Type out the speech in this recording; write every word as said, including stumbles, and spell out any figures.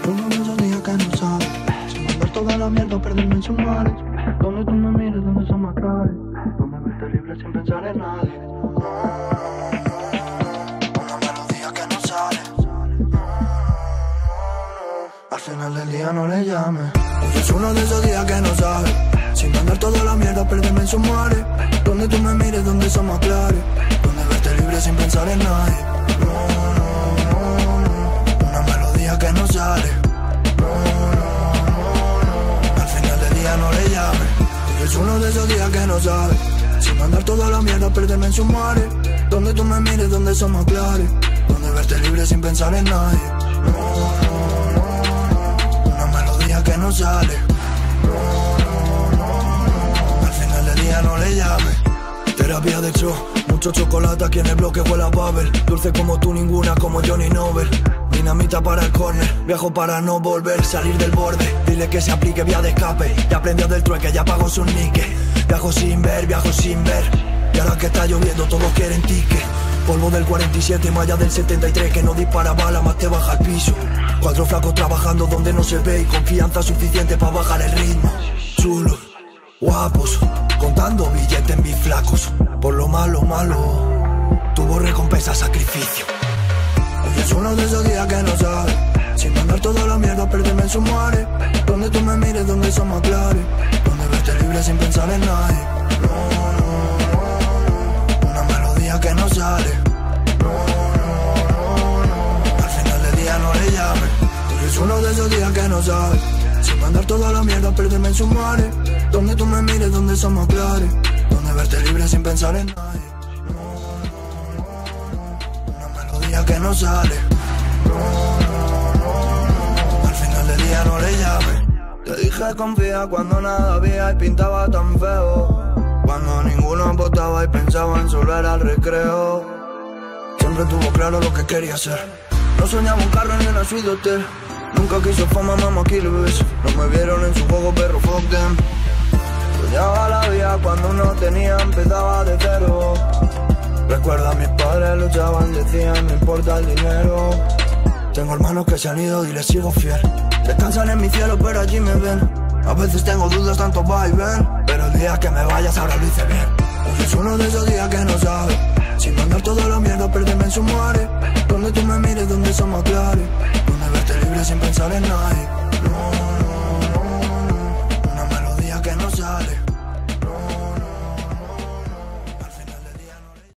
Uno de esos días que no sabes, sin mandar toda la mierda, perderme en sus mares. Donde tú me mires, donde son más claros, donde verte libre sin pensar en nadie. Una melodía que no sale. Al final del día no le llames. Hoy es uno de esos días que no sabes, sin mandar toda la mierda, perderme en sus mares. Donde tú me mires, donde son más claros, donde verte libre sin pensar en nadie. No, no, no, no. Una melodía que no sale. No, no, no, no. Al final del día no le llames. Hoy es uno de esos días que no sabes, sin mandar toda la mierda, perderme en sus mares. Donde tú me mires, donde son más claros, donde verte libre sin pensar en nadie. No, no, no, no. Una melodía que no sale. No, no, no, no. Al final del día no le llames. Terapia de show, mucho chocolate aquí en el bloque huele a Pavel. Dulce como tú, ninguna como Johnny Nobel. Dinamita para el corner, viajo para no volver, salir del borde. Dile que se aplique vía de escape, ya aprendió del trueque, ya pagó sus niques. Viajo sin ver, viajo sin ver. Y ahora que está lloviendo todos quieren ticket. Polvo del cuarenta y siete y malla del setenta y tres, que no dispara bala, más te baja al piso. Cuatro flacos trabajando donde no se ve y confianza suficiente para bajar el ritmo. Chulos, guapos, contando billetes en mis flacos. Por lo malo, malo, tuvo recompensa, sacrificio. Hoy es uno de esos días que no sabes, sin mandar toda la mierda, perderme en sus mares. Donde tú me mires, donde son más claros, donde verte libre sin pensar en nadie. No, no, no, no. Una melodía que no sale. No, no, no, no. Al final del día no le llames. Hoy es uno de esos días que no sabes, sin mandar toda la mierda, perderme en sus mares. Donde tú me mires, donde son más claros, donde verte libre sin pensar en nadie. No, no, no, no. Una melodía que no sale. No, no, no, no. Al final del día no le llames. Te dije confía cuando nada había y pintaba tan feo. Cuando ninguno apostaba y pensaba en solo era el recreo. Siempre tuvo claro lo que quería ser. No soñaba un carro ni una suite hotel. Nunca quiso fama, mamá, killers. No me vieron en su juego, perro, fuck them. Soñaba la vida cuando no tenía, empezaba de cero. Recuerda, mis padres luchaban, decían, no importa el dinero. Tengo hermanos que se han ido y les sigo fiel. Descansan en mi cielo, pero allí me ven. A veces tengo dudas, tanto va y ven. Pero el día que me vayas ahora lo hice bien. Hoy es uno de esos días que no sabes, sin mandar toda la mierda, perderme en sus mares. Donde tú me mires, donde son más claros, donde verte libre sin pensar en nadie. No, no, no, no. Una melodía que no sale.